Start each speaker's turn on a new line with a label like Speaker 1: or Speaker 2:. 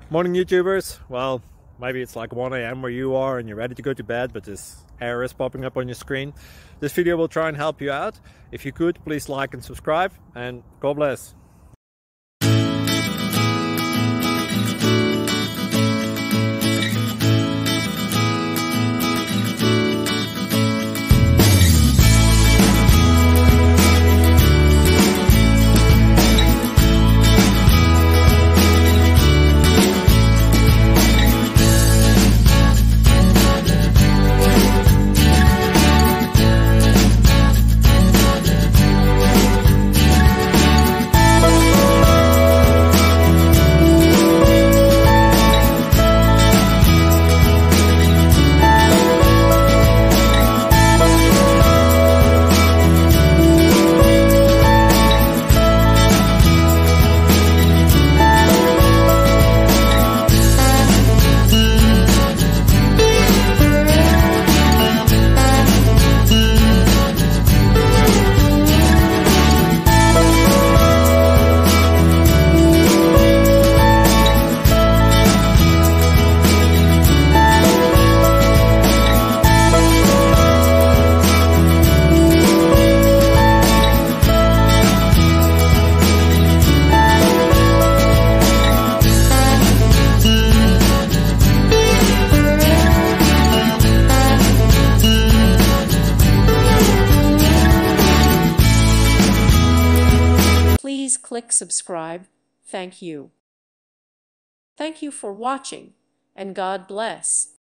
Speaker 1: Morning YouTubers. Well, maybe it's like 1 a.m. where you are and you're ready to go to bed, but this error is popping up on your screen. This video will try and help you out. If you could, please like and subscribe, and God bless.
Speaker 2: Please click subscribe. Thank you. Thank you for watching, and God bless.